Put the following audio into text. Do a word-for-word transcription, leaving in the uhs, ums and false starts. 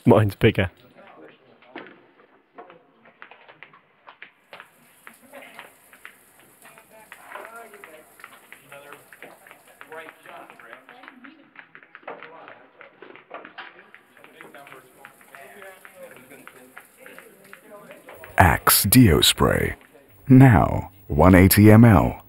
Mine's bigger. Axe Deo Spray. Now one hundred eighty milliliters.